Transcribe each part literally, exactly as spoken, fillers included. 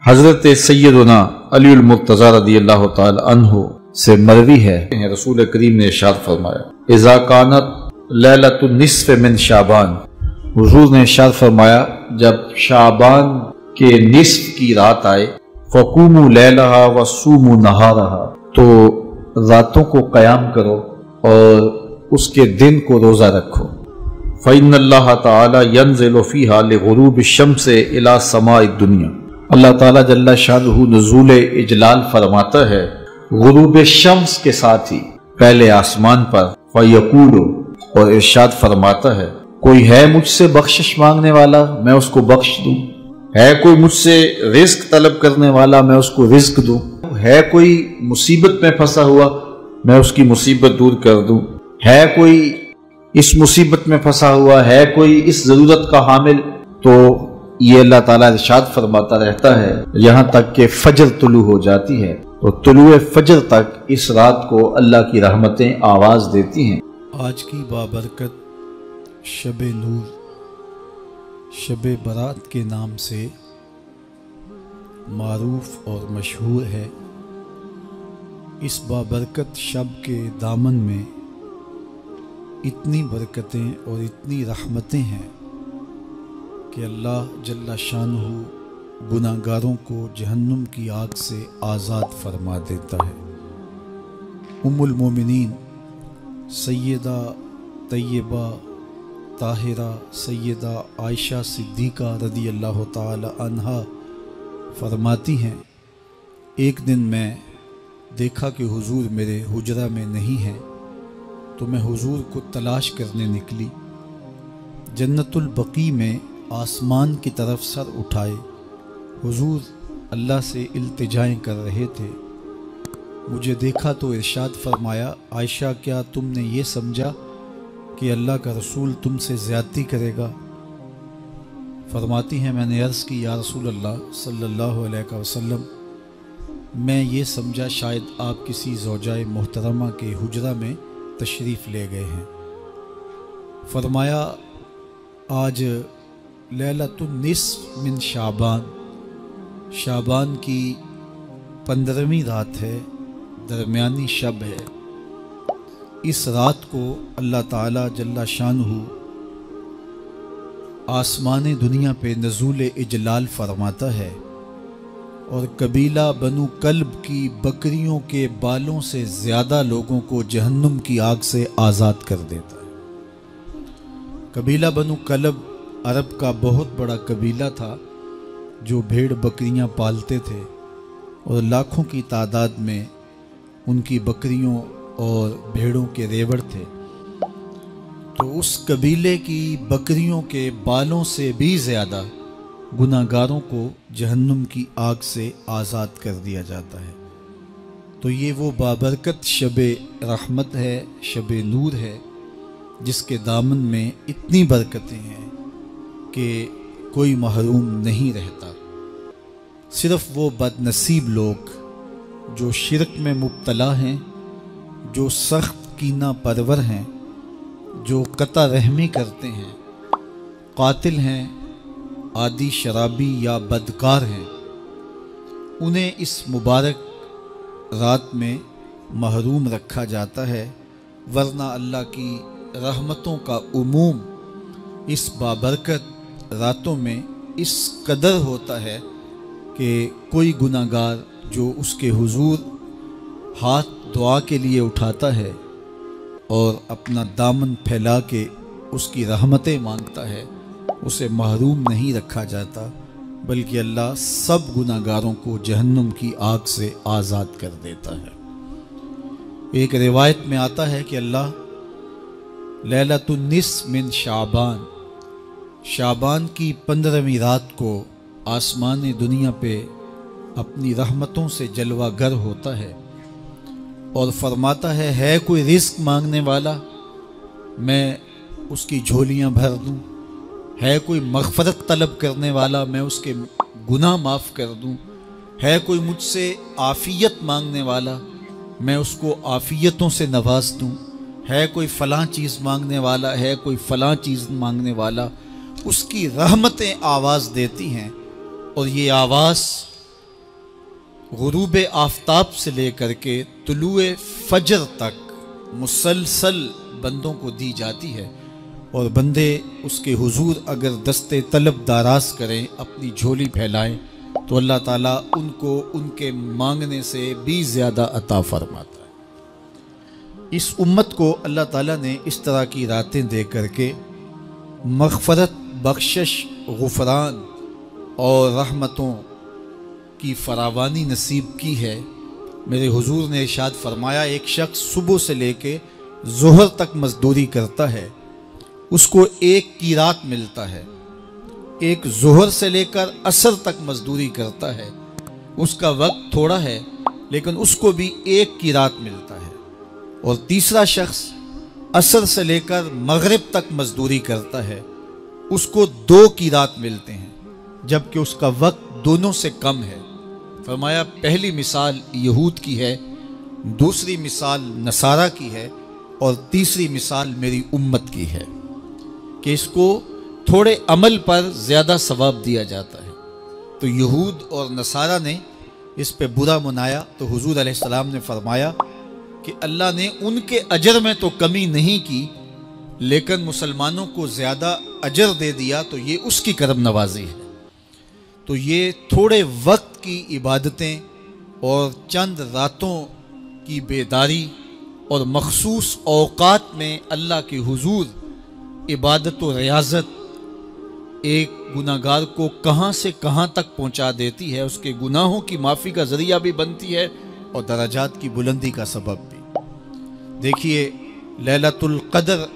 حضرت سیدنا علی المرتضی رضی اللہ تعالی عنہ سے مروی ہے، رسول کریم نے ارشاد فرمایا اذا کانت لیلۃ النصف من شعبان، حضور نے ارشاد فرمایا جب شعبان کے نصف کی رات آئے فقوموا لیلہا وصوموا نہارہا، تو راتوں کو قیام کرو اور اس کے دن کو روزہ رکھو۔ فإن اللہ تعالی ینزل فیہا لغروب الشمس الی سماء الدنیا، اللہ تعالیٰ جل شانہ نزول اجلال فرماتا ہے غروب شمس کے ساتھ ہی پہلے آسمان پر، فیقول، اور ارشاد فرماتا ہے کوئی ہے مجھ سے بخشش مانگنے والا میں اس کو بخش دوں، ہے کوئی مجھ سے رزق طلب کرنے والا میں اس کو رزق دوں، ہے کوئی مصیبت میں پھنسا ہوا میں اس کی مصیبت دور کر دوں، ہے کوئی اس مصیبت میں پھنسا ہوا ہے کوئی اس ضرورت کا حامل، تو یہ اللہ تعالیٰ ارشاد فرماتا رہتا ہے یہاں تک کہ فجر طلوع ہو جاتی ہے، تو طلوع فجر تک اس رات کو اللہ کی رحمتیں آواز دیتی ہیں۔ آج کی بابرکت شب نور، شب برات کے نام سے معروف اور مشہور ہے۔ اس بابرکت شب کے دامن میں اتنی برکتیں اور اتنی رحمتیں ہیں کہ اللہ جل شانہ گناہ گاروں کو جہنم کی آگ سے آزاد فرما دیتا ہے۔ ام المومنین سیدہ طیبہ طاہرہ سیدہ عائشہ صدیقہ رضی اللہ تعالی عنہا فرماتی ہیں ایک دن میں دیکھا کہ حضور میرے حجرہ میں نہیں ہیں، تو میں حضور کو تلاش کرنے نکلی۔ جنت البقیع میں آسمان کی طرف سر اٹھائے حضور اللہ سے التجائیں کر رہے تھے، مجھے دیکھا تو ارشاد فرمایا عائشہ کیا تم نے یہ سمجھا کہ اللہ کا رسول تم سے زیادتی کرے گا؟ فرماتی ہیں میں نے عرض کی یا رسول اللہ صلی اللہ علیہ وسلم میں یہ سمجھا شاید آپ کسی زوجائے محترمہ کے حجرہ میں تشریف لے گئے ہیں۔ فرمایا آج لیلۃ النصف من شعبان، شعبان کی پندرہویں رات ہے، درمیانی شب ہے۔ اس رات کو اللہ تعالیٰ جل شانہ آسمان دنیا پہ نزول اجلال فرماتا ہے اور قبیلہ بنو کلب کی بکریوں کے بالوں سے زیادہ لوگوں کو جہنم کی آگ سے آزاد کر دیتا ہے۔ قبیلہ بنو کلب عرب کا بہت بڑا قبیلہ تھا جو بھیڑ بکریاں پالتے تھے اور لاکھوں کی تعداد میں ان کی بکریوں اور بھیڑوں کے ریوڑ تھے، تو اس قبیلے کی بکریوں کے بالوں سے بھی زیادہ گناہ گاروں کو جہنم کی آگ سے آزاد کر دیا جاتا ہے۔ تو یہ وہ بابرکت شب رحمت ہے، شب نور ہے، جس کے دامن میں اتنی برکتیں ہیں کہ کوئی محروم نہیں رہتا۔ صرف وہ بد نصیب لوگ جو شرک میں مبتلا ہیں، جو سخت کینہ پرور ہیں، جو قطع رحمی کرتے ہیں، قاتل ہیں، عادی شرابی یا بدکار ہیں، انہیں اس مبارک رات میں محروم رکھا جاتا ہے، ورنہ اللہ کی رحمتوں کا عموم اس بابرکت راتوں میں اس قدر ہوتا ہے کہ کوئی گناہ گار جو اس کے حضور ہاتھ دعا کے لیے اٹھاتا ہے اور اپنا دامن پھیلا کے اس کی رحمتیں مانگتا ہے، اسے محروم نہیں رکھا جاتا، بلکہ اللہ سب گناہ گاروں کو جہنم کی آگ سے آزاد کر دیتا ہے۔ ایک روایت میں آتا ہے کہ اللہ لیلۃ النصف من شعبان، شعبان کی پندرہویں رات کو آسمان دنیا پہ اپنی رحمتوں سے جلوہ گر ہوتا ہے اور فرماتا ہے ہے کوئی رزق مانگنے والا میں اس کی جھولیاں بھر دوں، ہے کوئی مغفرت طلب کرنے والا میں اس کے گناہ معاف کر دوں، ہے کوئی مجھ سے عافیت مانگنے والا میں اس کو عافیتوں سے نواز دوں، ہے کوئی فلاں چیز مانگنے والا ہے کوئی فلاں چیز مانگنے والا، اس کی رحمتیں آواز دیتی ہیں اور یہ آواز غروب آفتاب سے لے کر کے طلوع فجر تک مسلسل بندوں کو دی جاتی ہے، اور بندے اس کے حضور اگر دستے طلب دراز کریں، اپنی جھولی پھیلائیں، تو اللہ تعالیٰ ان کو ان کے مانگنے سے بھی زیادہ عطا فرماتا ہے۔ اس امت کو اللہ تعالیٰ نے اس طرح کی راتیں دے کر کے مغفرت، بخشش، غفران اور رحمتوں کی فراوانی نصیب کی ہے۔ میرے حضور نے ارشاد فرمایا، ایک شخص صبح سے لے کے ظہر تک مزدوری کرتا ہے، اس کو ایک قیرات ملتا ہے۔ ایک ظہر سے لے کر عصر تک مزدوری کرتا ہے، اس کا وقت تھوڑا ہے لیکن اس کو بھی ایک قیرات ملتا ہے۔ اور تیسرا شخص عصر سے لے کر مغرب تک مزدوری کرتا ہے، اس کو دو قیرات ملتے ہیں، جبکہ اس کا وقت دونوں سے کم ہے۔ فرمایا پہلی مثال یہود کی ہے، دوسری مثال نصارہ کی ہے، اور تیسری مثال میری امت کی ہے کہ اس کو تھوڑے عمل پر زیادہ ثواب دیا جاتا ہے۔ تو یہود اور نصارہ نے اس پہ برا منایا، تو حضور علیہ السلام نے فرمایا کہ اللہ نے ان کے اجر میں تو کمی نہیں کی، لیکن مسلمانوں کو زیادہ اجر دے دیا، تو یہ اس کی کرم نوازی ہے۔ تو یہ تھوڑے وقت کی عبادتیں اور چند راتوں کی بیداری اور مخصوص اوقات میں اللہ کے حضور عبادت و ریاضت ایک گناہ گار کو کہاں سے کہاں تک پہنچا دیتی ہے، اس کے گناہوں کی معافی کا ذریعہ بھی بنتی ہے اور درجات کی بلندی کا سبب بھی۔ دیکھیے لیلۃ القدر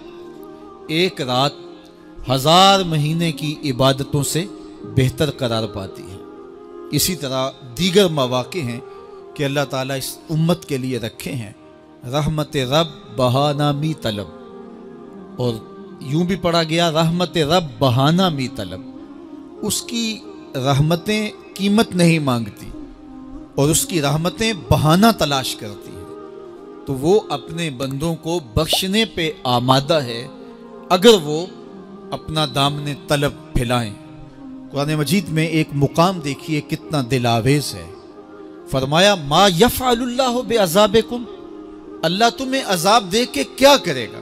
ایک رات ہزار مہینے کی عبادتوں سے بہتر قرار پاتی ہے۔ اسی طرح دیگر مواقع ہیں کہ اللہ تعالیٰ اس امت کے لیے رکھے ہیں، رحمت رب بہانہ می طلب، اور یوں بھی پڑھا گیا رحمت رب بہانہ می طلب۔ اس کی رحمتیں قیمت نہیں مانگتی اور اس کی رحمتیں بہانہ تلاش کرتی ہیں، تو وہ اپنے بندوں کو بخشنے پہ آمادہ ہے اگر وہ اپنا دامن طلب پھیلائیں۔ قرآن مجید میں ایک مقام دیکھیے کتنا دل آویز ہے، فرمایا ما یفعل اللہ بعذابکم، اللہ تمہیں عذاب دے کے کیا کرے گا؟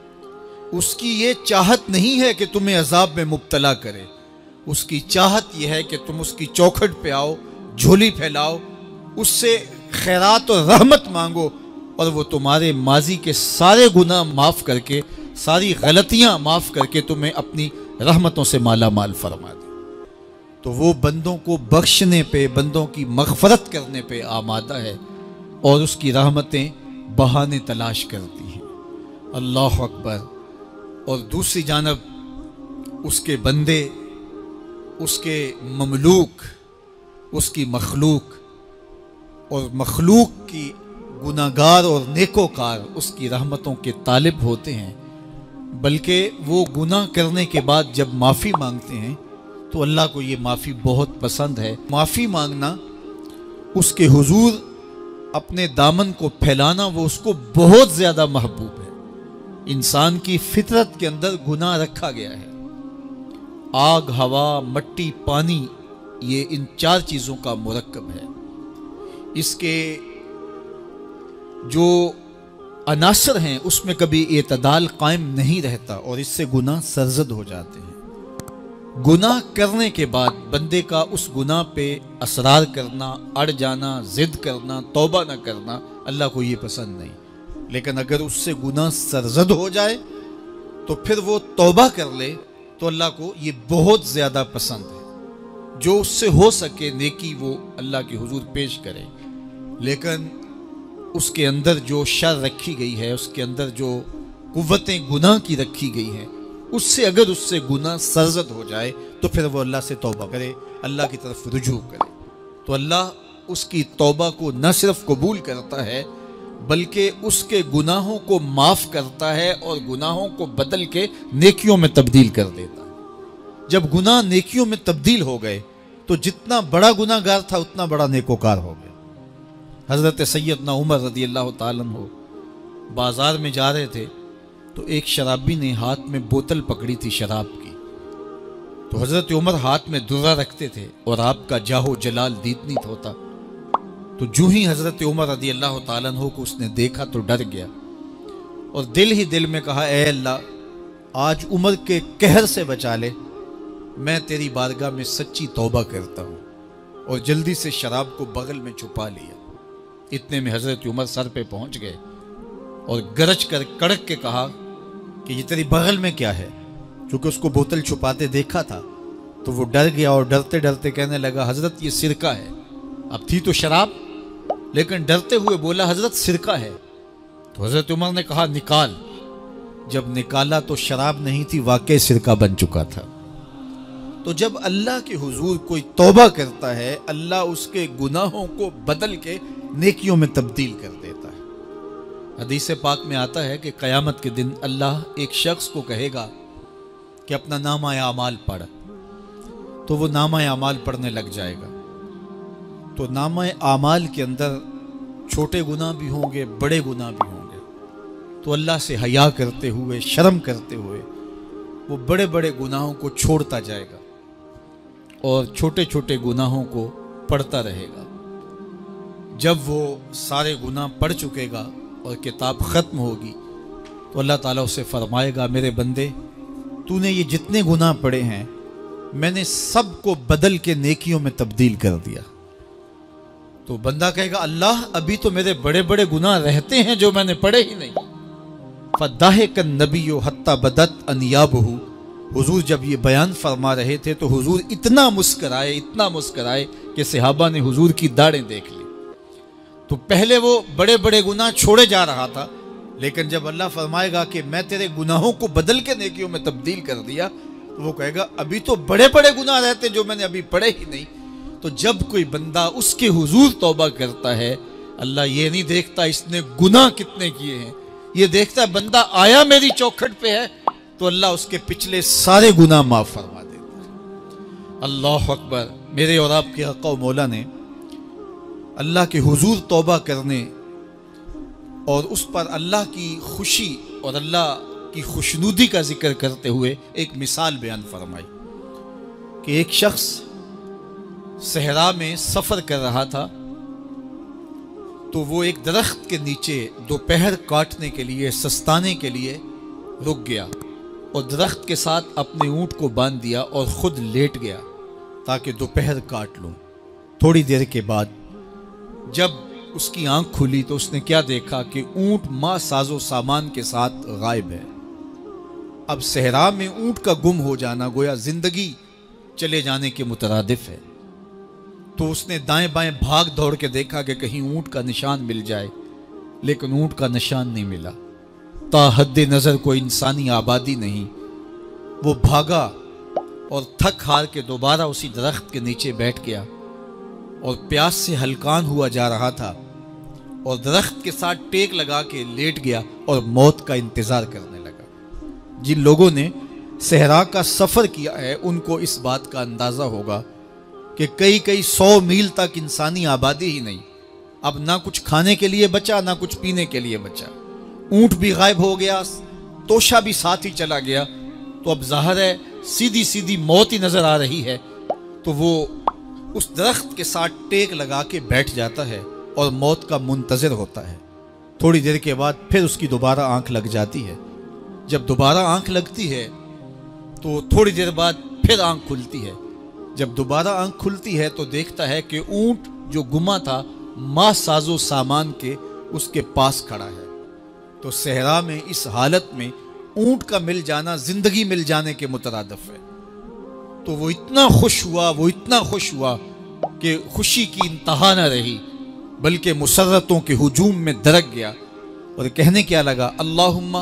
اس کی یہ چاہت نہیں ہے کہ تمہیں عذاب میں مبتلا کرے، اس کی چاہت یہ ہے کہ تم اس کی چوکھٹ پہ آؤ، جھولی پھیلاؤ، اس سے خیرات اور رحمت مانگو، اور وہ تمہارے ماضی کے سارے گناہ معاف کر کے، ساری غلطیاں معاف کر کے تمہیں اپنی رحمتوں سے مالا مال فرما دے۔ تو وہ بندوں کو بخشنے پہ، بندوں کی مغفرت کرنے پہ آمادہ ہے، اور اس کی رحمتیں بہانے تلاش کرتی ہیں۔ اللہ اکبر۔ اور دوسری جانب اس کے بندے، اس کے مملوک، اس کی مخلوق، اور مخلوق کی گناہگار اور نیکوکار اس کی رحمتوں کے طالب ہوتے ہیں، بلکہ وہ گناہ کرنے کے بعد جب معافی مانگتے ہیں تو اللہ کو یہ معافی بہت پسند ہے۔ معافی مانگنا، اس کے حضور اپنے دامن کو پھیلانا، وہ اس کو بہت زیادہ محبوب ہے۔ انسان کی فطرت کے اندر گناہ رکھا گیا ہے۔ آگ، ہوا، مٹی، پانی، یہ ان چار چیزوں کا مرکب ہے۔ اس کے جو عناصر ہیں اس میں کبھی اعتدال قائم نہیں رہتا، اور اس سے گناہ سرزد ہو جاتے ہیں۔ گناہ کرنے کے بعد بندے کا اس گناہ پہ اصرار کرنا، اڑ جانا، ضد کرنا، توبہ نہ کرنا اللہ کو یہ پسند نہیں، لیکن اگر اس سے گناہ سرزد ہو جائے تو پھر وہ توبہ کر لے تو اللہ کو یہ بہت زیادہ پسند ہے۔ جو اس سے ہو سکے نیکی وہ اللہ کے حضور پیش کرے، لیکن اس کے اندر جو شر رکھی گئی ہے، اس کے اندر جو قوتیں گناہ کی رکھی گئی ہیں، اس سے اگر اس سے گناہ سرزد ہو جائے تو پھر وہ اللہ سے توبہ کرے، اللہ کی طرف رجوع کرے، تو اللہ اس کی توبہ کو نہ صرف قبول کرتا ہے بلکہ اس کے گناہوں کو معاف کرتا ہے اور گناہوں کو بدل کے نیکیوں میں تبدیل کر دیتا ہے۔ جب گناہ نیکیوں میں تبدیل ہو گئے تو جتنا بڑا گناہ گار تھا اتنا بڑا نیکوکار ہو گیا۔ حضرت سیدنا عمر رضی اللہ تعالیٰ عنہ بازار میں جا رہے تھے تو ایک شرابی نے ہاتھ میں بوتل پکڑی تھی شراب کی، تو حضرت عمر ہاتھ میں درہ رکھتے تھے اور آپ کا جاہ و جلال دیدنیت ہوتا، تو جو ہی حضرت عمر رضی اللہ تعالیٰ عنہ کو اس نے دیکھا تو ڈر گیا اور دل ہی دل میں کہا اے اللہ آج عمر کے قہر سے بچا لے، میں تیری بارگاہ میں سچی توبہ کرتا ہوں، اور جلدی سے شراب کو بغل میں چھپا لیا۔ اتنے میں حضرت عمر سر پہ پہنچ گئے اور گرج کر کڑک کے کہا کہ یہ تیری بغل میں کیا ہے؟ چونکہ اس کو بوتل چھپاتے دیکھا تھا تو وہ ڈر گیا اور ڈرتے ڈرتے کہنے لگا حضرت یہ سرکہ ہے۔ اب تھی تو شراب، لیکن ڈرتے ہوئے بولا حضرت سرکہ ہے۔ تو حضرت عمر نے کہا نکال۔ جب نکالا تو شراب نہیں تھی، واقعی سرکہ بن چکا تھا۔ تو جب اللہ کے حضور کوئی توبہ کرتا ہے، اللہ اس کے گناہوں کو بدل کے نیکیوں میں تبدیل کر دیتا ہے۔ حدیث پاک میں آتا ہے کہ قیامت کے دن اللہ ایک شخص کو کہے گا کہ اپنا نامہ اعمال پڑھ، تو وہ نامہ اعمال پڑھنے لگ جائے گا۔ تو نامہ اعمال کے اندر چھوٹے گناہ بھی ہوں گے، بڑے گناہ بھی ہوں گے۔ تو اللہ سے حیا کرتے ہوئے، شرم کرتے ہوئے وہ بڑے بڑے گناہوں کو چھوڑتا جائے گا اور چھوٹے چھوٹے گناہوں کو پڑھتا رہے گا۔ جب وہ سارے گناہ پڑھ چکے گا اور کتاب ختم ہوگی تو اللہ تعالیٰ اسے فرمائے گا میرے بندے تو نے یہ جتنے گناہ پڑھے ہیں میں نے سب کو بدل کے نیکیوں میں تبدیل کر دیا۔ تو بندہ کہے گا اللہ ابھی تو میرے بڑے بڑے گناہ رہتے ہیں جو میں نے پڑھے ہی نہیں۔ فَضَحِكَ النَّبِيُّ حَتَّى بَدَتْ أَنْيَابُهُ، حضور جب یہ بیان فرما رہے تھے تو حضور اتنا مسکرائے اتنا مسکرائے کہ صحابہ نے حضور کی داڑیں دیکھ لی۔ تو پہلے وہ بڑے بڑے گناہ چھوڑے جا رہا تھا، لیکن جب اللہ فرمائے گا کہ میں تیرے گناہوں کو بدل کے نیکیوں میں تبدیل کر دیا تو وہ کہے گا ابھی تو بڑے بڑے گناہ رہتے جو میں نے ابھی پڑھے ہی نہیں۔ تو جب کوئی بندہ اس کے حضور توبہ کرتا ہے، اللہ یہ نہیں دیکھتا اس نے گناہ کتنے کیے ہیں، یہ دیکھتا ہے بندہ آیا میری چوکھٹ پہ ہے تو اللہ اس کے پچھلے سارے گناہ معاف فرما دیتا ہے۔ اللہ اکبر۔ میرے اور آپ کے آقا و مولا نے اللہ کے حضور توبہ کرنے اور اس پر اللہ کی خوشی اور اللہ کی خوشنودی کا ذکر کرتے ہوئے ایک مثال بیان فرمائی کہ ایک شخص صحرا میں سفر کر رہا تھا تو وہ ایک درخت کے نیچے دوپہر کاٹنے کے لیے سستانے کے لیے رک گیا اور درخت کے ساتھ اپنے اونٹ کو باندھ دیا اور خود لیٹ گیا تاکہ دوپہر کاٹ لوں۔ تھوڑی دیر کے بعد جب اس کی آنکھ کھلی تو اس نے کیا دیکھا کہ اونٹ ماں ساز و سامان کے ساتھ غائب ہے۔ اب صحرا میں اونٹ کا گم ہو جانا گویا زندگی چلے جانے کے مترادف ہے۔ تو اس نے دائیں بائیں بھاگ دوڑ کے دیکھا کہ کہیں اونٹ کا نشان مل جائے، لیکن اونٹ کا نشان نہیں ملا۔ تا حد نظر کوئی انسانی آبادی نہیں۔ وہ بھاگا اور تھک ہار کے دوبارہ اسی درخت کے نیچے بیٹھ گیا اور پیاس سے ہلکان ہوا جا رہا تھا اور درخت کے ساتھ ٹیک لگا کے لیٹ گیا اور موت کا انتظار کرنے لگا۔ جن لوگوں نے صحرا کا سفر کیا ہے ان کو اس بات کا اندازہ ہوگا کہ کئی کئی سو میل تک انسانی آبادی ہی نہیں، اب نہ کچھ کھانے کے لیے بچا نہ کچھ پینے کے لیے بچا، اونٹ بھی غائب ہو گیا، توشا بھی ساتھ ہی چلا گیا، تو اب ظاہر ہے سیدھی سیدھی موت ہی نظر آ رہی ہے۔ تو وہ اس درخت کے ساتھ ٹیک لگا کے بیٹھ جاتا ہے اور موت کا منتظر ہوتا ہے۔ تھوڑی دیر کے بعد پھر اس کی دوبارہ آنکھ لگ جاتی ہے۔ جب دوبارہ آنکھ لگتی ہے تو تھوڑی دیر بعد پھر آنکھ کھلتی ہے۔ جب دوبارہ آنکھ کھلتی ہے تو دیکھتا ہے کہ اونٹ جو گما تھا ماں ساز و سامان کے اس کے پاس کھڑا ہے۔ تو صحرا میں اس حالت میں اونٹ کا مل جانا زندگی مل جانے کے مترادف ہے۔ تو وہ اتنا خوش ہوا وہ اتنا خوش ہوا کہ خوشی کی انتہا نہ رہی، بلکہ مسرتوں کے ہجوم میں درک گیا اور کہنے کیا لگا اللہم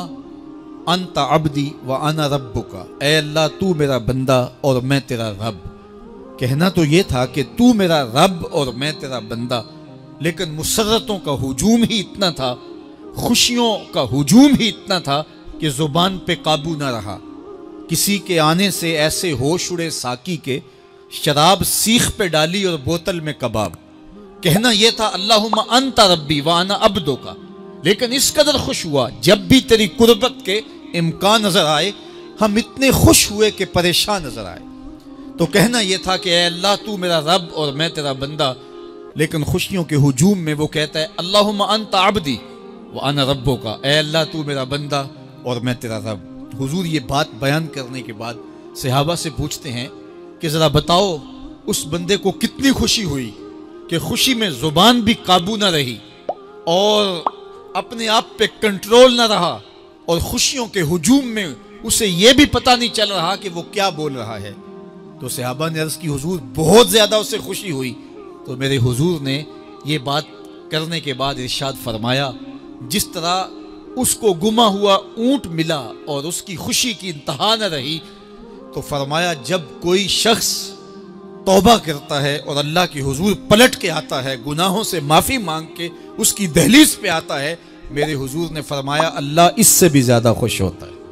انت عبدی و انا ربک، اے اللہ تو میرا بندہ اور میں تیرا رب۔ کہنا تو یہ تھا کہ تو میرا رب اور میں تیرا بندہ، لیکن مسرتوں کا ہجوم ہی اتنا تھا، خوشیوں کا ہجوم ہی اتنا تھا کہ زبان پہ قابو نہ رہا۔ کسی کے آنے سے ایسے ہوش اڑے ساکی کے، شراب سیخ پہ ڈالی اور بوتل میں کباب۔ کہنا یہ تھا اللہم انت ربی وانا عبدک، لیکن اس قدر خوش ہوا جب بھی تیری قربت کے امکان نظر آئے ہم اتنے خوش ہوئے کہ پریشان نظر آئے۔ تو کہنا یہ تھا کہ اے اللہ تو میرا رب اور میں تیرا بندہ، لیکن خوشیوں کے ہجوم میں وہ کہتا ہے اللہم انت عبدی وانا ربک، اے اللہ تو میرا بندہ اور میں تیرا رب۔ حضور یہ بات بیان کرنے کے بعد صحابہ سے پوچھتے ہیں کہ ذرا بتاؤ اس بندے کو کتنی خوشی ہوئی کہ خوشی میں زبان بھی قابو نہ رہی اور اپنے آپ پہ کنٹرول نہ رہا، اور خوشیوں کے ہجوم میں اسے یہ بھی پتہ نہیں چل رہا کہ وہ کیا بول رہا ہے۔ تو صحابہ نے عرض کی حضور بہت زیادہ اسے خوشی ہوئی۔ تو میرے حضور نے یہ بات کرنے کے بعد ارشاد فرمایا جس طرح اس کو گما ہوا اونٹ ملا اور اس کی خوشی کی انتہا نہ رہی، تو فرمایا جب کوئی شخص توبہ کرتا ہے اور اللہ کے حضور پلٹ کے آتا ہے، گناہوں سے معافی مانگ کے اس کی دہلیز پہ آتا ہے، میرے حضور نے فرمایا اللہ اس سے بھی زیادہ خوش ہوتا ہے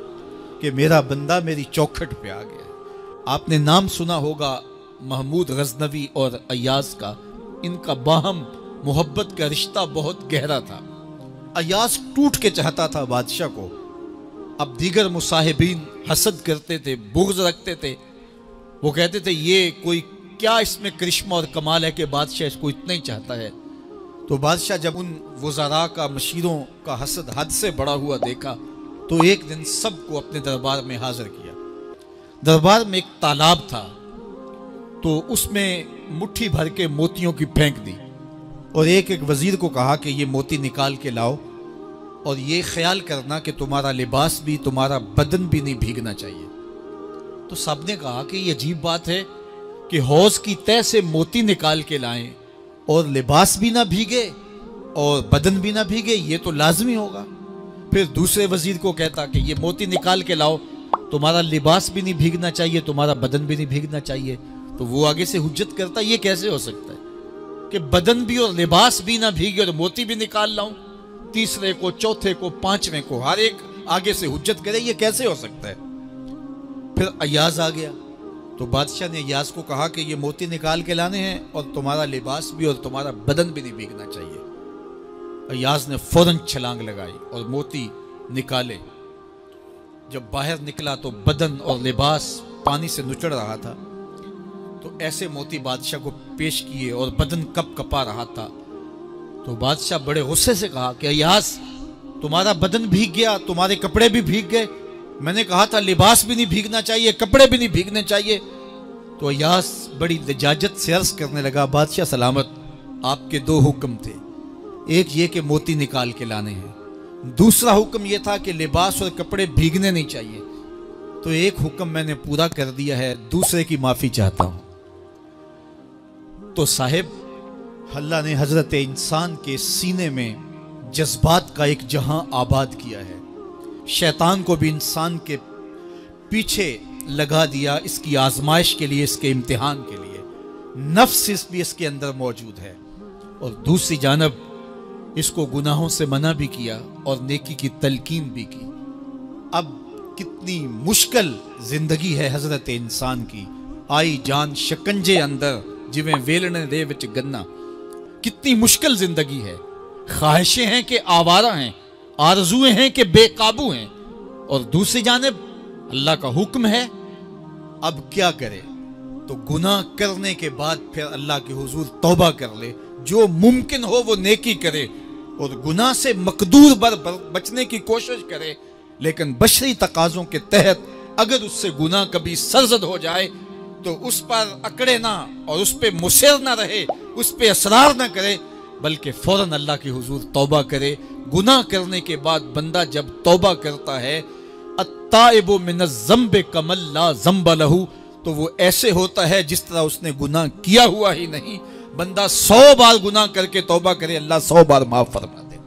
کہ میرا بندہ میری چوکھٹ پہ آ گیا۔ آپ نے نام سنا ہوگا محمود غزنوی اور ایاز کا، ان کا باہم محبت کا رشتہ بہت گہرا تھا۔ ایاز ٹوٹ کے چاہتا تھا بادشاہ کو، اب دیگر مصاحبین حسد کرتے تھے، بغض رکھتے تھے، وہ کہتے تھے یہ کوئی کیا اس میں کرشمہ اور کمال ہے کہ بادشاہ اس کو اتنا ہی چاہتا ہے۔ تو بادشاہ جب ان وزراء کا مشیروں کا حسد حد سے بڑا ہوا دیکھا تو ایک دن سب کو اپنے دربار میں حاضر کیا۔ دربار میں ایک تالاب تھا تو اس میں مٹھی بھر کے موتیوں کی پھینک دی اور ایک ایک وزیر کو کہا کہ یہ موتی نکال کے لاؤ اور یہ خیال کرنا کہ تمہارا لباس بھی تمہارا بدن بھی نہیں بھیگنا چاہیے۔ تو سب نے کہا کہ یہ عجیب بات ہے کہ حوض کی تہہ سے موتی نکال کے لائیں اور لباس بھی نہ بھیگے اور بدن بھی نہ بھیگے، یہ تو لازمی ہوگا۔ پھر دوسرے وزیر کو کہتا کہ یہ موتی نکال کے لاؤ، تمہارا لباس بھی نہیں بھیگنا چاہیے، تمہارا بدن بھی نہیں بھیگنا چاہیے۔ تو وہ آگے سے حجت کرتا یہ کیسے ہو سکتا ہے کہ بدن بھی اور لباس بھی نہ بھیگے اور موتی بھی نکال لاؤں؟ تیسرے کو، چوتھے کو، پانچویں کو، ہر ایک آگے سے حجت کرے یہ کیسے ہو سکتا ہے؟ پھر ایاز آ گیا تو بادشاہ نے ایاز کو کہا کہ یہ موتی نکال کے لانے ہیں اور تمہارا لباس بھی اور تمہارا بدن بھی نہیں بھیگنا چاہیے۔ ایاز نے فوراً چھلانگ لگائی اور موتی نکالے۔ جب باہر نکلا تو بدن اور لباس پانی سے نچڑ رہا تھا، تو ایسے موتی بادشاہ کو پیش کیے اور بدن کپ کپا رہا تھا۔ تو بادشاہ بڑے غصے سے کہا کہ ایاز تمہارا بدن بھیگ گیا، تمہارے کپڑے بھی بھیگ گئے، میں نے کہا تھا لباس بھی نہیں بھیگنا چاہیے، کپڑے بھی نہیں بھیگنے چاہیے۔ تو ایاز بڑی لجاجت سے عرض کرنے لگا بادشاہ سلامت، آپ کے دو حکم تھے، ایک یہ کہ موتی نکال کے لانے ہیں، دوسرا حکم یہ تھا کہ لباس اور کپڑے بھیگنے نہیں چاہیے۔ تو ایک حکم میں نے پورا کر دیا ہے، دوسرے کی معافی چاہتا ہوں۔ تو صاحب اللہ نے حضرت انسان کے سینے میں جذبات کا ایک جہاں آباد کیا ہے، شیطان کو بھی انسان کے پیچھے لگا دیا اس کی آزمائش کے لیے، اس کے امتحان کے لیے۔ نفس بھی اس کے اندر موجود ہے، اور دوسری جانب اس کو گناہوں سے منع بھی کیا اور نیکی کی تلقین بھی کی۔ اب کتنی مشکل زندگی ہے حضرت انسان کی، آئی جان شکنجے اندر جویں ویلنے دے وچ گنا، کتنی مشکل زندگی ہے۔ خواہشیں ہیں کہ آوارہ ہیں، آرزویں ہیں کہ بے قابو ہیں، اور دوسری جانب اللہ کا حکم ہے۔ اب کیا کرے؟ تو گناہ کرنے کے بعد پھر اللہ کے حضور توبہ کر لے، جو ممکن ہو وہ نیکی کرے اور گناہ سے مقدور بر بچنے کی کوشش کرے، لیکن بشری تقاضوں کے تحت اگر اس سے گناہ کبھی سرزد ہو جائے تو اس پر اکڑے نہ اور اس پہ مصر نہ رہے، اس پہ اصرار نہ کرے، بلکہ فوراً اللہ کے حضور توبہ کرے۔ گناہ کرنے کے بعد بندہ جب توبہ کرتا ہے، التائب من الذنب کمن لا ذنب لہ، تو وہ ایسے ہوتا ہے جس طرح اس نے گناہ کیا ہوا ہی نہیں۔ بندہ سو بار گناہ کر کے توبہ کرے، اللہ سو بار معاف فرما دے۔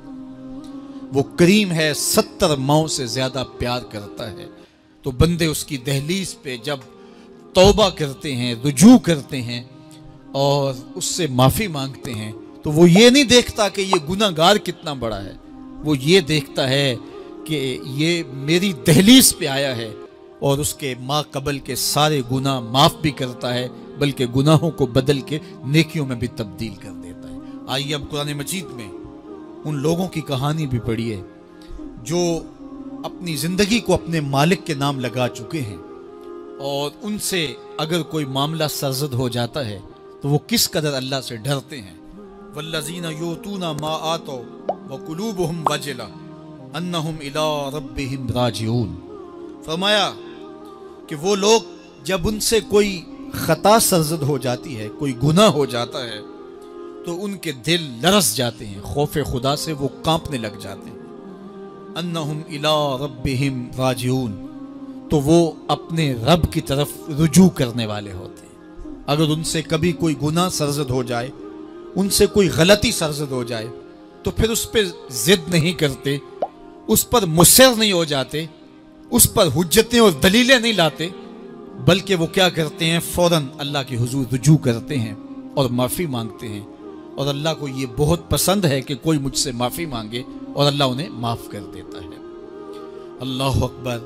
وہ کریم ہے، ستر ماؤں سے زیادہ پیار کرتا ہے۔ تو بندے اس کی دہلیز پہ جب توبہ کرتے ہیں، رجوع کرتے ہیں اور اس سے معافی مانگتے ہیں، تو وہ یہ نہیں دیکھتا کہ یہ گناہ گار کتنا بڑا ہے، وہ یہ دیکھتا ہے کہ یہ میری دہلیز پہ آیا ہے اور اس کے ما قبل کے سارے گناہ معاف بھی کرتا ہے، بلکہ گناہوں کو بدل کے نیکیوں میں بھی تبدیل کر دیتا ہے۔ آئیے اب قرآن مجید میں ان لوگوں کی کہانی بھی پڑھیے جو اپنی زندگی کو اپنے مالک کے نام لگا چکے ہیں، اور ان سے اگر کوئی معاملہ سرزد ہو جاتا ہے تو وہ کس قدر اللہ سے ڈرتے ہیں۔ والذین یؤتون ما آتوا وقلوبہم وجلہ انہم الی ربہم راجعون۔ فرمایا کہ وہ لوگ جب ان سے کوئی خطا سرزد ہو جاتی ہے، کوئی گناہ ہو جاتا ہے، تو ان کے دل لرز جاتے ہیں، خوف خدا سے وہ کانپنے لگ جاتے ہیں۔ انہم الی ربہم راجعون، تو وہ اپنے رب کی طرف رجوع کرنے والے ہوتے ہیں۔ اگر ان سے کبھی کوئی گناہ سرزد ہو جائے، ان سے کوئی غلطی سرزد ہو جائے، تو پھر اس پہ ضد نہیں کرتے، اس پر مصر نہیں ہو جاتے، اس پر حجتیں اور دلیلیں نہیں لاتے، بلکہ وہ کیا کرتے ہیں، فوراً اللہ کے حضور رجوع کرتے ہیں اور معافی مانگتے ہیں۔ اور اللہ کو یہ بہت پسند ہے کہ کوئی مجھ سے معافی مانگے، اور اللہ انہیں معاف کر دیتا ہے۔ اللہ اکبر۔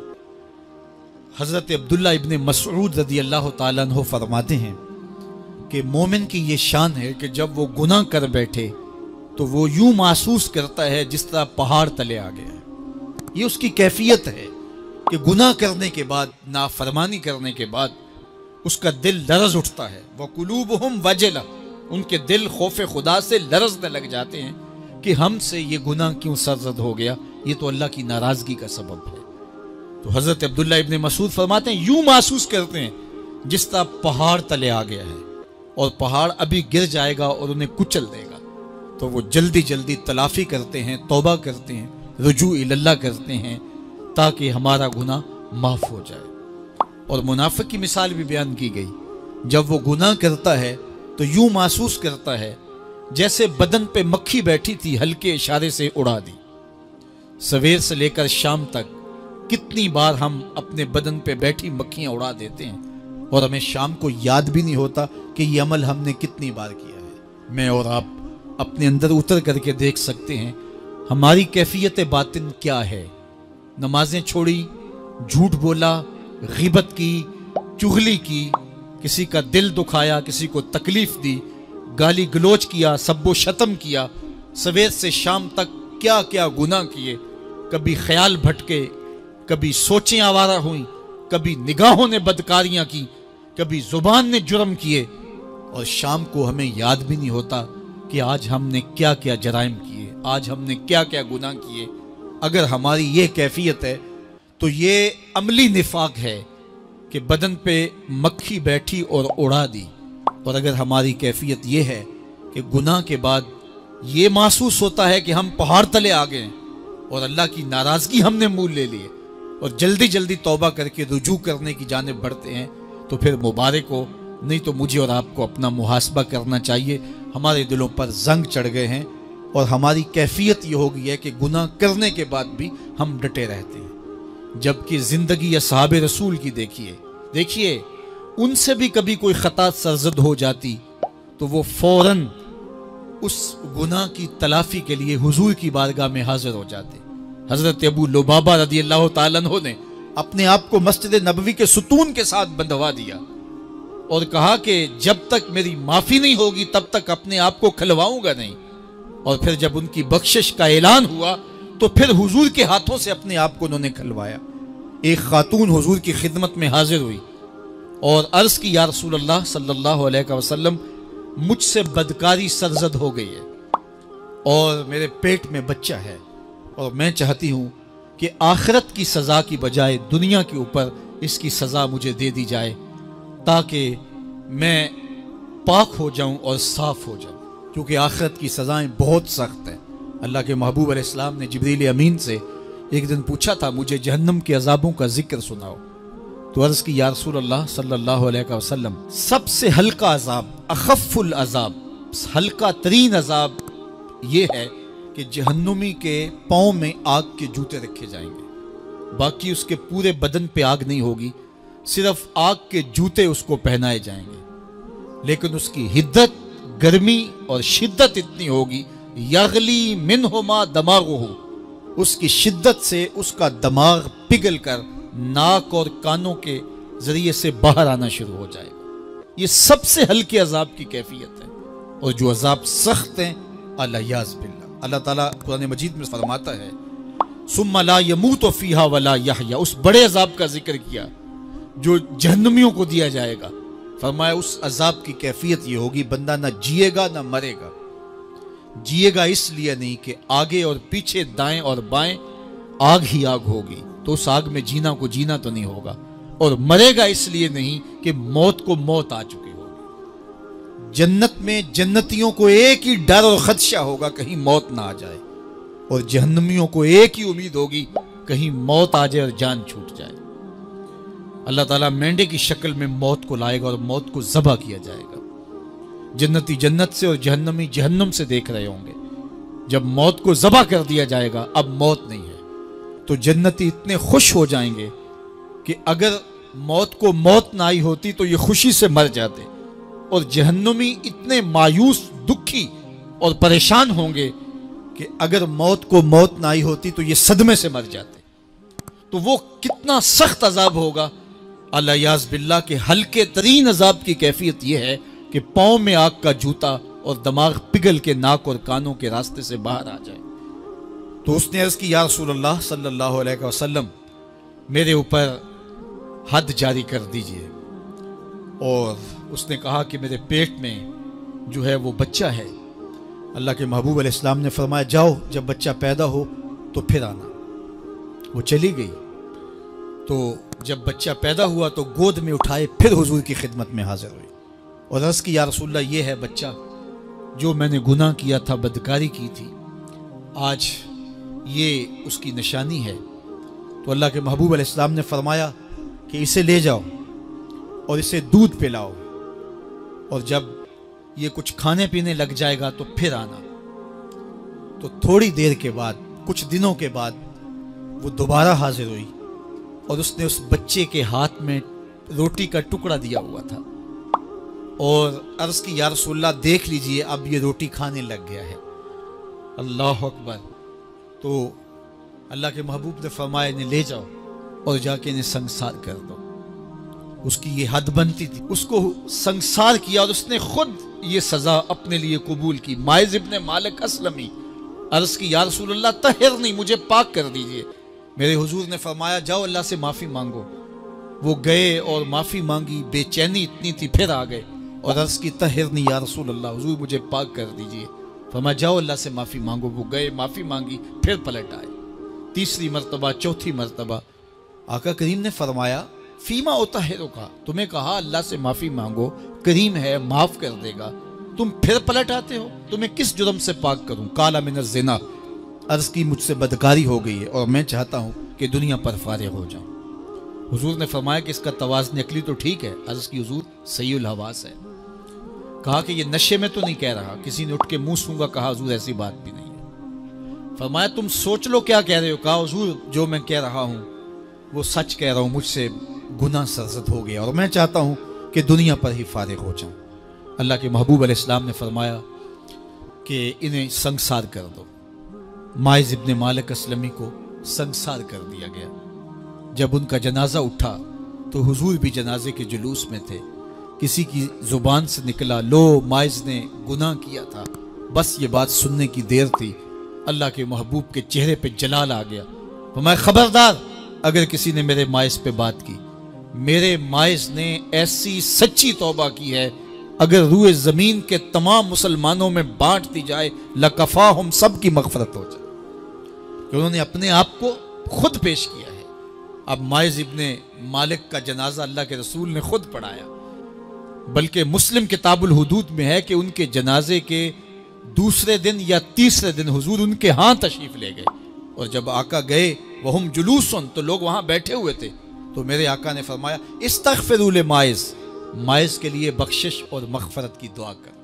حضرت عبداللہ ابن مسعود رضی اللہ تعالیٰ عنہ فرماتے ہیں کہ مومن کی یہ شان ہے کہ جب وہ گناہ کر بیٹھے تو وہ یوں محسوس کرتا ہے جس طرح پہاڑ تلے آ گیا ہے۔ یہ اس کی کیفیت ہے کہ گناہ کرنے کے بعد، نافرمانی کرنے کے بعد اس کا دل لرز اٹھتا ہے۔ وَقُلُوبُهُمْ وَجِلَةٌ، ان کے دل خوف خدا سے لرزنے لگ جاتے ہیں کہ ہم سے یہ گناہ کیوں سرزد ہو گیا، یہ تو اللہ کی ناراضگی کا سبب ہے۔ تو حضرت عبداللہ ابن مسعود فرماتے ہیں یوں محسوس کرتے ہیں جس طرح پہاڑ تلے آ گیا ہے، اور پہاڑ ابھی گر جائے گا اور انہیں کچل دے گا۔ تو وہ جلدی جلدی تلافی کرتے ہیں، توبہ کرتے ہیں، رجوع اللہ کرتے ہیں تاکہ ہمارا گناہ معاف ہو جائے۔ اور منافق کی مثال بھی بیان کی گئی، جب وہ گناہ کرتا ہے تو یوں محسوس کرتا ہے جیسے بدن پہ مکھی بیٹھی تھی، ہلکے اشارے سے اڑا دی۔ سویر سے لے کر شام تک کتنی بار ہم اپنے بدن پہ بیٹھی مکھیاں اڑا دیتے ہیں، اور ہمیں شام کو یاد بھی نہیں ہوتا کہ یہ عمل ہم نے کتنی بار کیا ہے۔ میں اور آپ اپنے اندر اتر کر کے دیکھ سکتے ہیں ہماری کیفیت باطن کیا ہے۔ نمازیں چھوڑی، جھوٹ بولا، غیبت کی، چغلی کی، کسی کا دل دکھایا، کسی کو تکلیف دی، گالی گلوچ کیا، سب و شتم کیا، سویر سے شام تک کیا کیا گناہ کیے، کبھی خیال بھٹکے، کبھی سوچیں آوارہ ہوئیں، کبھی نگاہوں نے بدکاریاں کی، کبھی زبان نے جرم کیے، اور شام کو ہمیں یاد بھی نہیں ہوتا کہ آج ہم نے کیا کیا جرائم کیے، آج ہم نے کیا کیا گناہ کیے۔ اگر ہماری یہ کیفیت ہے تو یہ عملی نفاق ہے کہ بدن پہ مکھی بیٹھی اور اڑا دی۔ اور اگر ہماری کیفیت یہ ہے کہ گناہ کے بعد یہ محسوس ہوتا ہے کہ ہم پہاڑ تلے آ گئے اور اللہ کی ناراضگی ہم نے مول لے لیے، اور جلدی جلدی توبہ کر کے رجوع کرنے کی جانب بڑھتے ہیں، تو پھر مبارک ہو۔ نہیں تو مجھے اور آپ کو اپنا محاسبہ کرنا چاہیے، ہمارے دلوں پر زنگ چڑھ گئے ہیں، اور ہماری کیفیت یہ ہو گئی ہے کہ گناہ کرنے کے بعد بھی ہم ڈٹے رہتے ہیں۔ جبکہ زندگی اصحاب رسول کی دیکھیے دیکھیے ان سے بھی کبھی کوئی خطا سرزد ہو جاتی تو وہ فوراً اس گناہ کی تلافی کے لیے حضور کی بارگاہ میں حاضر ہو جاتے۔ حضرت ابو لبابہ رضی اللہ تعالیٰ عنہ نے اپنے آپ کو مسجد نبوی کے ستون کے ساتھ بندھوا دیا اور کہا کہ جب تک میری معافی نہیں ہوگی تب تک اپنے آپ کو کھلواؤں گا نہیں۔ اور پھر جب ان کی بخشش کا اعلان ہوا تو پھر حضور کے ہاتھوں سے اپنے آپ کو انہوں نے کھلوایا۔ ایک خاتون حضور کی خدمت میں حاضر ہوئی اور عرض کی، یا رسول اللہ صلی اللہ علیہ وسلم، مجھ سے بدکاری سرزد ہو گئی ہے اور میرے پیٹ میں بچہ ہے، اور میں چاہتی ہوں کہ آخرت کی سزا کی بجائے دنیا کے اوپر اس کی سزا مجھے دے دی جائے تاکہ میں پاک ہو جاؤں اور صاف ہو جاؤں، کیونکہ آخرت کی سزائیں بہت سخت ہیں۔ اللہ کے محبوب علیہ السلام نے جبریل امین سے ایک دن پوچھا تھا، مجھے جہنم کے عذابوں کا ذکر سناؤ، تو عرض کی، یا رسول اللہ صلی اللہ علیہ وسلم، سب سے ہلکا عذاب، اخف العذاب، ہلکا ترین عذاب یہ ہے کہ جہنمی کے پاؤں میں آگ کے جوتے رکھے جائیں گے، باقی اس کے پورے بدن پہ آگ نہیں ہوگی، صرف آگ کے جوتے اس کو پہنائے جائیں گے، لیکن اس کی حدت، گرمی اور شدت اتنی ہوگی، یغلی منہما دماغہ، اس کی شدت سے اس کا دماغ پگھل کر ناک اور کانوں کے ذریعے سے باہر آنا شروع ہو جائے گا۔ یہ سب سے ہلکے عذاب کی کیفیت ہے، اور جو عذاب سخت ہیں، الیاذ باللہ، اللہ تعالیٰ قرآن مجید میں فرماتا ہے، ثم لا يموت فیہا ولا یحیا، اس بڑے عذاب کا ذکر کیا جو جہنمیوں کو دیا جائے گا، فرمایا اس عذاب کی کیفیت یہ ہوگی بندہ نہ جیے گا نہ مرے گا. جیے گا اس لیے نہیں کہ آگے اور پیچھے دائیں اور بائیں آگ ہی آگ ہوگی، تو اس آگ میں جینا کو جینا تو نہیں ہوگا. اور مرے گا اس لیے نہیں کہ موت کو موت آ چکی ہوگی. جنت میں جنتیوں کو ایک ہی ڈر اور خدشہ ہوگا کہیں موت نہ آ جائے، اور جہنمیوں کو ایک ہی امید ہوگی کہیں موت آ جائے اور جان چھوٹ جائے. اللہ تعالیٰ مینڈے کی شکل میں موت کو لائے گا اور موت کو ذبح کیا جائے گا. جنتی جنت سے اور جہنمی جہنم سے دیکھ رہے ہوں گے. جب موت کو ذبح کر دیا جائے گا اب موت نہیں ہے، تو جنتی اتنے خوش ہو جائیں گے کہ اگر موت کو موت نہ آئی ہوتی تو یہ خوشی سے مر جاتے، اور جہنمی اتنے مایوس دکھی اور پریشان ہوں گے کہ اگر موت کو موت نہ آئی ہوتی تو یہ صدمے سے مر جاتے. تو وہ کتنا سخت عذاب ہوگا. اللہ یاز باللہ کے ہلکے ترین عذاب کی کیفیت یہ ہے کہ پاؤں میں آگ کا جوتا اور دماغ پگھل کے ناک اور کانوں کے راستے سے باہر آ جائے. تو اس نے عرض کی یا رسول اللہ صلی اللہ علیہ وسلم میرے اوپر حد جاری کر دیجئے. اور اس نے کہا کہ میرے پیٹ میں جو ہے وہ بچہ ہے. اللہ کے محبوب علیہ السلام نے فرمایا جاؤ جب بچہ پیدا ہو تو پھر آنا. وہ چلی گئی. تو جب بچہ پیدا ہوا تو گود میں اٹھائے پھر حضور کی خدمت میں حاضر ہوئی اور عرض کی یا رسول اللہ یہ ہے بچہ جو میں نے گناہ کیا تھا، بدکاری کی تھی، آج یہ اس کی نشانی ہے. تو اللہ کے محبوب علیہ السلام نے فرمایا کہ اسے لے جاؤ اور اسے دودھ پلاؤ، اور جب یہ کچھ کھانے پینے لگ جائے گا تو پھر آنا. تو تھوڑی دیر کے بعد، کچھ دنوں کے بعد وہ دوبارہ حاضر ہوئی اور اس نے اس بچے کے ہاتھ میں روٹی کا ٹکڑا دیا ہوا تھا اور عرض کی یا رسول اللہ دیکھ لیجئے اب یہ روٹی کھانے لگ گیا ہے. اللہ اکبر. تو اللہ کے محبوب نے فرمایا انہیں لے جاؤ اور جا کے انہیں سنگسار کر دو. اس کی یہ حد بنتی تھی، اس کو سنگسار کیا اور اس نے خود یہ سزا اپنے لیے قبول کی. مائز ابن مالک اسلمی عرض کی یا رسول اللہ طہرنی، مجھے پاک کر دیجئے. میرے حضور نے فرمایا جاؤ اللہ سے معافی مانگو. وہ گئے اور معافی مانگی، بے چینی اتنی تھی، پھر آ گئے اور عرض کی طہرنی یا رسول اللہ، حضور مجھے پاک کر دیجئے. فرمایا جاؤ اللہ سے معافی مانگو. وہ گئے، معافی مانگی، پھر پلٹ آئے. تیسری مرتبہ، چوتھی مرتبہ آقا کریم نے فرمایا فیما اطہرک، تمہیں کہا اللہ سے معافی مانگو، کریم ہے معاف کر دے گا، تم پھر پلٹ آتے ہو، تمہیں کس جرم سے پاک کروں؟ قال من الزنا، عرض کی مجھ سے بدکاری ہو گئی ہے اور میں چاہتا ہوں کہ دنیا پر فارغ ہو جاؤں. حضور نے فرمایا کہ اس کا توازن عقلی تو ٹھیک ہے. عرض کی حضور صحیح الحواس ہے. کہا کہ یہ نشے میں تو نہیں کہہ رہا. کسی نے اٹھ کے منہ سونگا. کہا حضور ایسی بات بھی نہیں ہے. فرمایا تم سوچ لو کیا کہہ رہے ہو. کہا حضور جو میں کہہ رہا ہوں وہ سچ کہہ رہا ہوں، مجھ سے گناہ سرزد ہو گیا اور میں چاہتا ہوں کہ دنیا پر ہی فارغ ہو جاؤں. اللہ کے محبوب علیہ السلام نے فرمایا کہ انہیں سنگسار کر دو. مائز ابن مالک اسلمی کو سنگسار کر دیا گیا. جب ان کا جنازہ اٹھا تو حضور بھی جنازے کے جلوس میں تھے. کسی کی زبان سے نکلا لو مائز نے گناہ کیا تھا. بس یہ بات سننے کی دیر تھی، اللہ کے محبوب کے چہرے پہ جلال آ گیا. فرمایا خبردار اگر کسی نے میرے مائز پہ بات کی، میرے مائز نے ایسی سچی توبہ کی ہے اگر روئے زمین کے تمام مسلمانوں میں بانٹ دی جائے لکفاہم، سب کی مغفرت ہو جائے، کہ انہوں نے اپنے آپ کو خود پیش کیا ہے. اب مائز ابن مالک کا جنازہ اللہ کے رسول نے خود پڑھایا، بلکہ مسلم کتاب الحدود میں ہے کہ ان کے جنازے کے دوسرے دن یا تیسرے دن حضور ان کے ہاں تشریف لے گئے. اور جب آقا گئے وہم جلوسن، تو لوگ وہاں بیٹھے ہوئے تھے. تو میرے آقا نے فرمایا استغفروا لمائز، مائز کے لیے بخشش اور مغفرت کی دعا کر.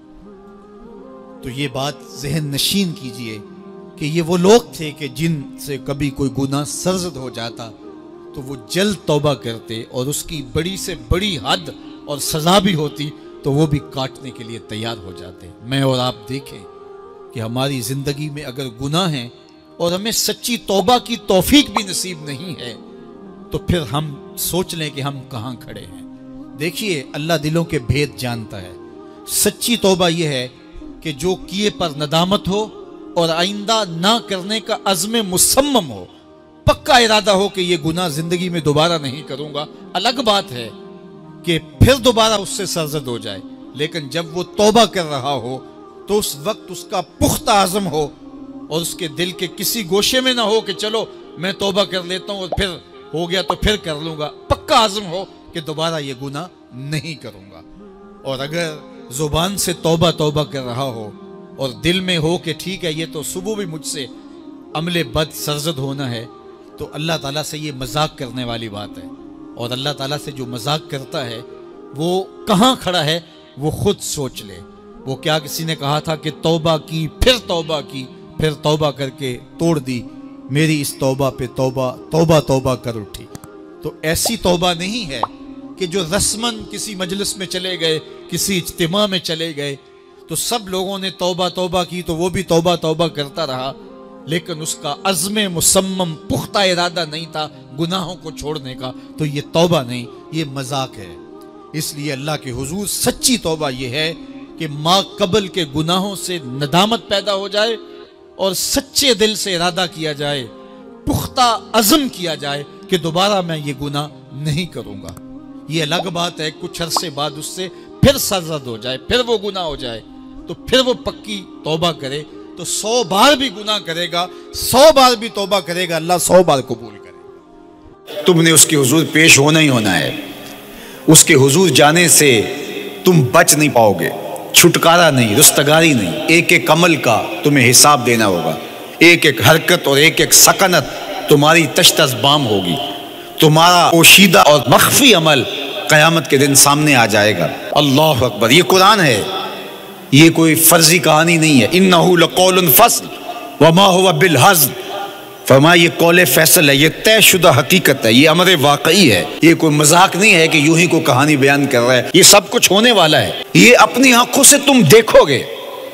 تو یہ بات ذہن نشین کیجئے کہ یہ وہ لوگ تھے کہ جن سے کبھی کوئی گناہ سرزد ہو جاتا تو وہ جلد توبہ کرتے، اور اس کی بڑی سے بڑی حد اور سزا بھی ہوتی تو وہ بھی کاٹنے کے لیے تیار ہو جاتے. میں اور آپ دیکھیں کہ ہماری زندگی میں اگر گناہ ہیں اور ہمیں سچی توبہ کی توفیق بھی نصیب نہیں ہے تو پھر ہم سوچ لیں کہ ہم کہاں کھڑے ہیں. دیکھیے اللہ دلوں کے بھید جانتا ہے. سچی توبہ یہ ہے کہ جو کیے پر ندامت ہو اور آئندہ نہ کرنے کا عزم مصمم ہو، پکا ارادہ ہو کہ یہ گناہ زندگی میں دوبارہ نہیں کروں گا. الگ بات ہے کہ پھر دوبارہ اس سے سرزد ہو جائے، لیکن جب وہ توبہ کر رہا ہو تو اس وقت اس کا پختہ عزم ہو اور اس کے دل کے کسی گوشے میں نہ ہو کہ چلو میں توبہ کر لیتا ہوں اور پھر ہو گیا تو پھر کر لوں گا، پکا عزم ہو کہ دوبارہ یہ گناہ نہیں کروں گا۔ اور اگر زبان سے توبہ توبہ کر رہا ہو اور دل میں ہو کہ ٹھیک ہے یہ تو صبح بھی مجھ سے عمل بد سرزد ہونا ہے، تو اللہ تعالیٰ سے یہ مذاق کرنے والی بات ہے، اور اللہ تعالیٰ سے جو مذاق کرتا ہے وہ کہاں کھڑا ہے وہ خود سوچ لے۔ وہ کیا کسی نے کہا تھا کہ توبہ کی پھر توبہ کی پھر توبہ کر کے توڑ دی، میری اس توبہ پہ توبہ توبہ توبہ کر اٹھی۔ تو ایسی توبہ نہیں ہے کہ جو رسماً کسی مجلس میں چلے گئے، کسی اجتماع میں چلے گئے تو سب لوگوں نے توبہ توبہ کی تو وہ بھی توبہ توبہ کرتا رہا، لیکن اس کا عزم مصمم پختہ ارادہ نہیں تھا گناہوں کو چھوڑنے کا، تو یہ توبہ نہیں، یہ مذاق ہے۔ اس لیے اللہ کے حضور سچی توبہ یہ ہے کہ ما قبل کے گناہوں سے ندامت پیدا ہو جائے اور سچے دل سے ارادہ کیا جائے، پختہ عزم کیا جائے کہ دوبارہ میں یہ گناہ نہیں کروں گا۔ یہ الگ بات ہے کچھ عرصے بعد اس سے پھر سرزد ہو جائے، پھر وہ گناہ ہو جائے تو پھر وہ پکی توبہ کرے، تو سو بار بھی گناہ کرے گا، سو بار بھی توبہ کرے گا، اللہ سو بار قبول کرے گا۔ تم نے اس کے حضور پیش ہونا ہی ہونا ہے، اس کے حضور جانے سے تم بچ نہیں پاؤ گے، چھٹکارا نہیں، رستگاری نہیں۔ ایک ایک عمل کا تمہیں حساب دینا ہوگا، ایک ایک حرکت اور ایک ایک سکنت تمہاری تشت ازبام ہوگی، تمہارا پوشیدہ اور مخفی عمل قیامت کے دن سامنے آ جائے گا۔ اللہ اکبر، یہ قرآن ہے، یہ کوئی فرضی کہانی نہیں ہے۔ انہ لقول فصل وما هو بالہزل، فرمایا یہ قول فیصل ہے، یہ طے شدہ حقیقت ہے، یہ امر واقعی ہے، یہ کوئی مذاق نہیں ہے کہ یوں ہی کو کہانی بیان کر رہا ہے، یہ سب کچھ ہونے والا ہے، یہ اپنی آنکھوں سے تم دیکھو گے۔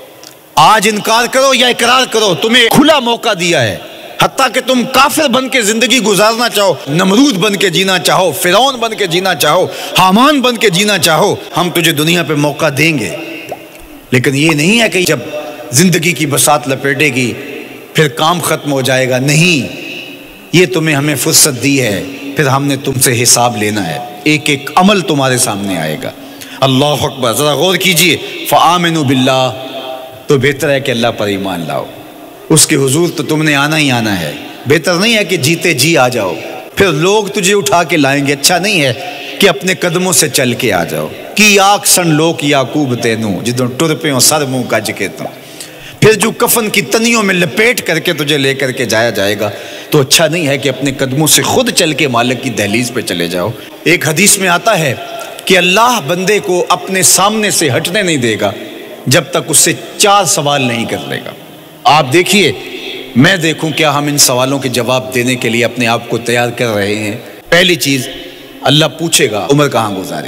آج انکار کرو یا اقرار کرو، تمہیں کھلا موقع دیا ہے، حتیٰ کہ تم کافر بن کے زندگی گزارنا چاہو، نمرود بن کے جینا چاہو، فرعون بن کے جینا چاہو، حامان بن کے جینا چاہو، ہم تجھے دنیا پہ موقع دیں گے۔ لیکن یہ نہیں ہے کہ جب زندگی کی بساط لپیٹے گی پھر کام ختم ہو جائے گا، نہیں، یہ تمہیں ہمیں فرصت دی ہے، پھر ہم نے تم سے حساب لینا ہے، ایک ایک عمل تمہارے سامنے آئے گا۔ اللہ اکبر، ذرا غور کیجئے، فآمنوا باللہ، تو بہتر ہے کہ اللہ پر ایمان لاؤ، اس کے حضور تو تم نے آنا ہی آنا ہے، بہتر نہیں ہے کہ جیتے جی آ جاؤ، پھر لوگ تجھے اٹھا کے لائیں گے، اچھا نہیں ہے کہ اپنے قدموں سے چل کے آ جاؤ۔ کی آگ سن لوک یعقوب تینوں جدوں ٹر پہ سر منہ کج کے تو، پھر جو کفن کی تنیوں میں لپیٹ کر کے تجھے لے کر کے جایا جائے گا، تو اچھا نہیں ہے کہ اپنے قدموں سے خود چل کے مالک کی دہلیز پہ چلے جاؤ۔ ایک حدیث میں آتا ہے کہ اللہ بندے کو اپنے سامنے سے ہٹنے نہیں دے گا جب تک اس سے چار سوال نہیں کر لے گا۔ آپ دیکھیے، میں دیکھوں کیا ہم ان سوالوں کے جواب دینے کے لیے اپنے آپ کو تیار کر رہے ہیں۔ پہلی چیز، اللہ پوچھے گا عمر کہاں گزاری۔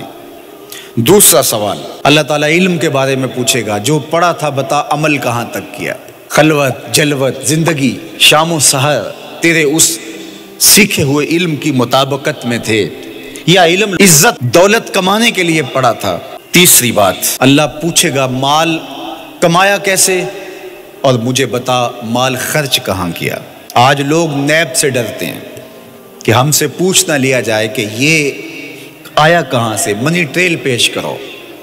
دوسرا سوال، اللہ تعالیٰ علم کے بارے میں پوچھے گا، جو پڑھا تھا بتا عمل کہاں تک کیا، خلوت جلوت زندگی شام و سحر تیرے اس سیکھے ہوئے علم کی مطابقت میں تھے یا علم عزت دولت کمانے کے لیے پڑھا تھا۔ تیسری بات، اللہ پوچھے گا مال کمایا کیسے، اور مجھے بتا مال خرچ کہاں کیا۔ آج لوگ نیب سے ڈرتے ہیں کہ ہم سے پوچھ نہ لیا جائے کہ یہ آیا کہاں سے، منی ٹریل پیش کرو،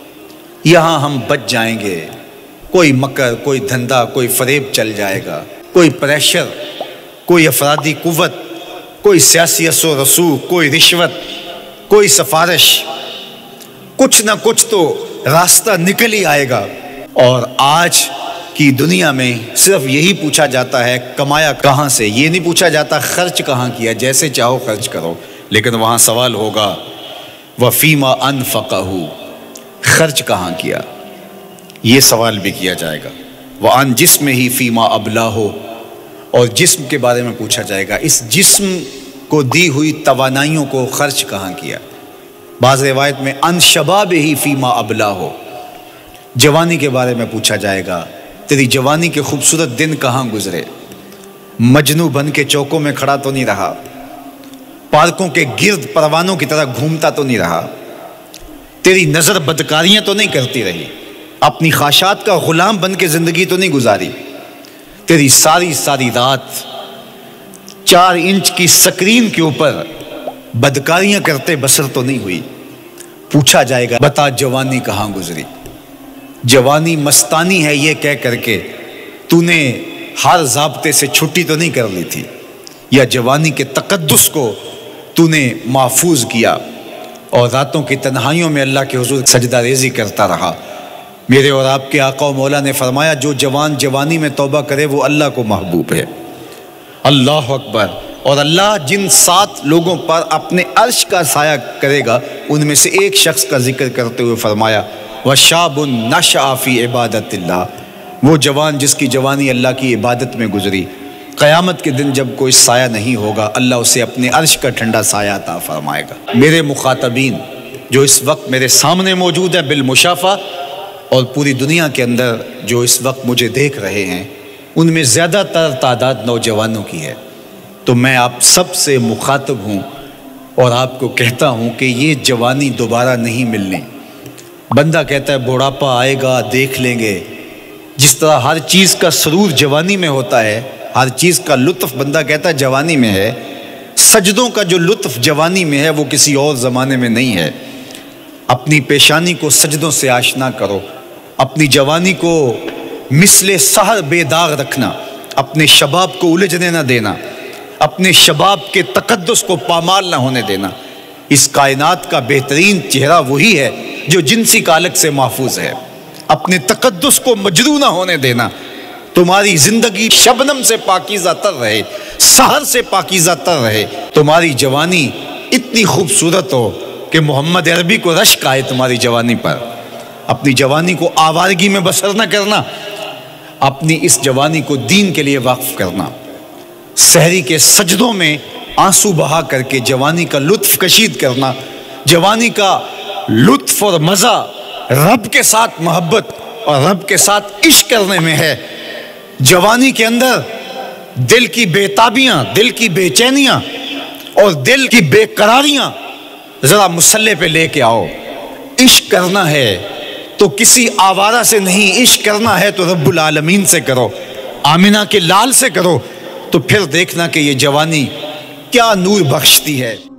یہاں ہم بچ جائیں گے۔ کوئی مکر، کوئی دھندا، کوئی فریب چل جائے گا، کوئی پریشر، کوئی افرادی قوت، کوئی سیاسی اثر و رسوخ، کوئی رشوت، کوئی سفارش، کچھ نہ کچھ تو راستہ نکل ہی آئے گا۔ اور آج کی دنیا میں صرف یہی پوچھا جاتا ہے کمایا کہاں سے، یہ نہیں پوچھا جاتا خرچ کہاں کیا، جیسے چاہو خرچ کرو، لیکن وہاں سوال ہوگا وَفِيمَا أَنفَقَهُ، خرچ کہاں کیا، یہ سوال بھی کیا جائے گا۔ وَعَنْ جِسْمِهِ فِيمَا أَبْلَاهُ، اور جسم کے بارے میں پوچھا جائے گا، اس جسم کو دی ہوئی توانائیوں کو خرچ کہاں کیا۔ بعض روایت میں عَنْ شَبَابِهِ فِيمَا أَبْلَاهُ، جوانی کے بارے میں پوچھا جائے گا، تیری جوانی کے خوبصورت دن کہاں گزرے، مجنو بن کے چوکوں میں کھڑا تو نہیں رہا، پارکوں کے گرد پروانوں کی طرح گھومتا تو نہیں رہا، تیری نظر بدکاریاں تو نہیں کرتی رہی، اپنی خواہشات کا غلام بن کے زندگی تو نہیں گزاری، تیری ساری ساری رات چار انچ کی سکرین کے اوپر بدکاریاں کرتے بسر تو نہیں ہوئی، پوچھا جائے گا بتا جوانی کہاں گزری؟ جوانی مستانی ہے یہ کہہ کر کے تو نے ہر ضابطے سے چھٹی تو نہیں کر لی تھی، یا جوانی کے تقدس کو تو نے محفوظ کیا اور راتوں کی تنہائیوں میں اللہ کے حضور سجدہ ریزی کرتا رہا؟ میرے اور آپ کے آقا و مولا نے فرمایا جو جوان جوانی میں توبہ کرے وہ اللہ کو محبوب ہے۔ اللہ اکبر۔ اور اللہ جن سات لوگوں پر اپنے عرش کا سایہ کرے گا ان میں سے ایک شخص کا ذکر کرتے ہوئے فرمایا وَشَابٌ نَشَأَ فِي عِبَادَةِ اللَّهِ، وہ جوان جس کی جوانی اللہ کی عبادت میں گزری، قیامت کے دن جب کوئی سایہ نہیں ہوگا اللہ اسے اپنے عرش کا ٹھنڈا سایہ عطا فرمائے گا۔ میرے مخاطبین جو اس وقت میرے سامنے موجود ہیں بالمشافہ، اور پوری دنیا کے اندر جو اس وقت مجھے دیکھ رہے ہیں، ان میں زیادہ تر تعداد نوجوانوں کی ہے، تو میں آپ سب سے مخاطب ہوں اور آپ کو کہتا ہوں کہ یہ جوانی دوبارہ نہیں ملنی۔ بندہ کہتا ہے بڑھاپا آئے گا دیکھ لیں گے، جس طرح ہر چیز کا سرور جوانی میں ہوتا ہے، ہر چیز کا لطف بندہ کہتا ہے جوانی میں ہے، سجدوں کا جو لطف جوانی میں ہے وہ کسی اور زمانے میں نہیں ہے۔ اپنی پیشانی کو سجدوں سے آشنا کرو، اپنی جوانی کو مثل سحر بے داغ رکھنا، اپنے شباب کو الجھنے نہ دینا، اپنے شباب کے تقدس کو پامال نہ ہونے دینا۔ اس کائنات کا بہترین چہرہ وہی ہے جو جنسی کالک سے محفوظ ہے۔ اپنے تقدس کو مجروح نہ ہونے دینا۔ تمہاری زندگی شبنم سے پاکیزہ تر رہے، سحر سے پاکیزہ تر رہے، تمہاری جوانی اتنی خوبصورت ہو کہ محمد عربی کو رشک آئے تمہاری جوانی پر۔ اپنی جوانی کو آوارگی میں بسر نہ کرنا، اپنی اس جوانی کو دین کے لیے وقف کرنا، سحری کے سجدوں میں آنسو بہا کر کے جوانی کا لطف کشید کرنا۔ جوانی کا لطف اور مزہ رب کے ساتھ محبت اور رب کے ساتھ عشق کرنے میں ہے۔ جوانی کے اندر دل کی بے تابیاں، دل کی بے چینیاں اور دل کی بے قراریاں ذرا مسلح پہ لے کے آؤ۔ عشق کرنا ہے تو کسی آوارہ سے نہیں، عشق کرنا ہے تو رب العالمین سے کرو، آمنہ کے لال سے کرو، تو پھر دیکھنا کہ یہ جوانی کیا نور بخشتی ہے۔